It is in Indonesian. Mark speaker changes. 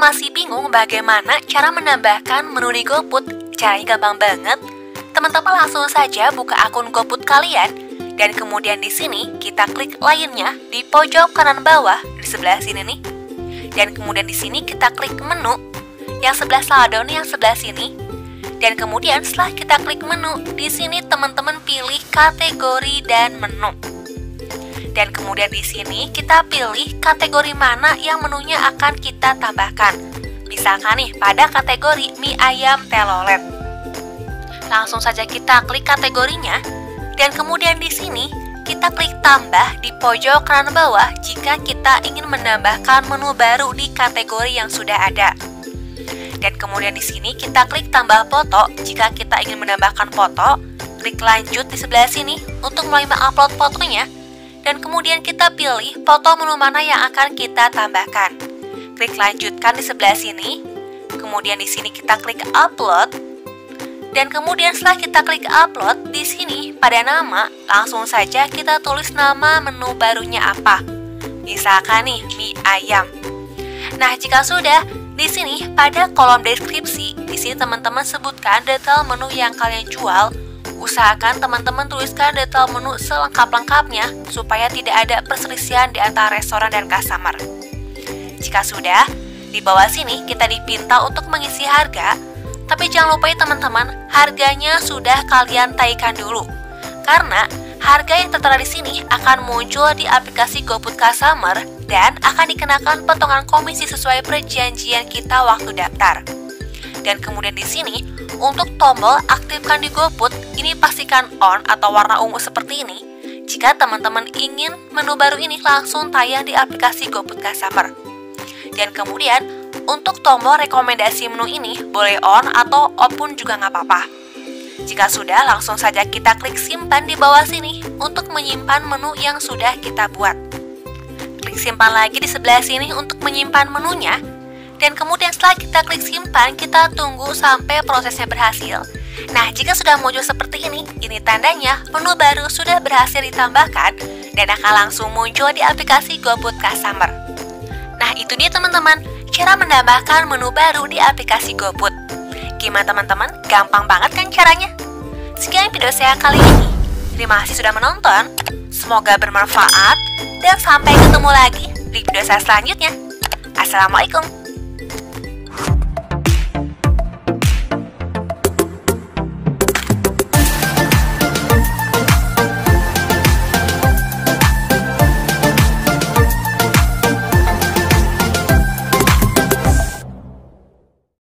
Speaker 1: masih bingung bagaimana cara menambahkan menu di GoFood? Caranya gampang banget. Teman-teman langsung saja buka akun GoFood kalian dan kemudian di sini kita klik lainnya di pojok kanan bawah di sebelah sini nih. Dan kemudian di sini kita klik menu yang sebelah saldo nih, yang sebelah sini. Dan kemudian setelah kita klik menu, di sini teman-teman pilih kategori dan menu. Dan kemudian di sini kita pilih kategori mana yang menunya akan kita tambahkan. Misalkan nih pada kategori mie ayam telolet. Langsung saja kita klik kategorinya dan kemudian di sini kita klik tambah di pojok kanan bawah jika kita ingin menambahkan menu baru di kategori yang sudah ada. Dan kemudian di sini kita klik tambah foto jika kita ingin menambahkan foto. Klik lanjut di sebelah sini untuk mulai mengupload fotonya. Dan kemudian kita pilih foto menu mana yang akan kita tambahkan. Klik lanjutkan di sebelah sini. Kemudian di sini kita klik upload. Dan kemudian setelah kita klik upload, di sini pada nama langsung saja kita tulis nama menu barunya apa. Misalkan nih mie ayam. Nah, jika sudah, di sini pada kolom deskripsi, di sini teman-teman sebutkan detail menu yang kalian jual. Usahakan teman-teman tuliskan detail menu selengkap-lengkapnya supaya tidak ada perselisihan di antara restoran dan customer. Jika sudah, di bawah sini kita dipinta untuk mengisi harga, tapi jangan lupa ya teman-teman, harganya sudah kalian taikan dulu. Karena harga yang tertera di sini akan muncul di aplikasi GoFood Customer dan akan dikenakan potongan komisi sesuai perjanjian kita waktu daftar. Dan kemudian di sini untuk tombol aktifkan di GoFood ini pastikan on atau warna ungu seperti ini jika teman-teman ingin menu baru ini langsung tayang di aplikasi GoFood Customer. Dan kemudian untuk tombol rekomendasi menu ini boleh on atau off pun juga nggak apa-apa. Jika sudah, langsung saja kita klik simpan di bawah sini untuk menyimpan menu yang sudah kita buat. Klik simpan lagi di sebelah sini untuk menyimpan menunya. Dan kemudian setelah kita klik simpan, kita tunggu sampai prosesnya berhasil. Nah, jika sudah muncul seperti ini tandanya menu baru sudah berhasil ditambahkan dan akan langsung muncul di aplikasi GoFood Customer. Nah, itu dia teman-teman, cara menambahkan menu baru di aplikasi GoFood. Gimana teman-teman? Gampang banget kan caranya? Sekian video saya kali ini. Terima kasih sudah menonton. Semoga bermanfaat dan sampai ketemu lagi di video saya selanjutnya. Assalamualaikum.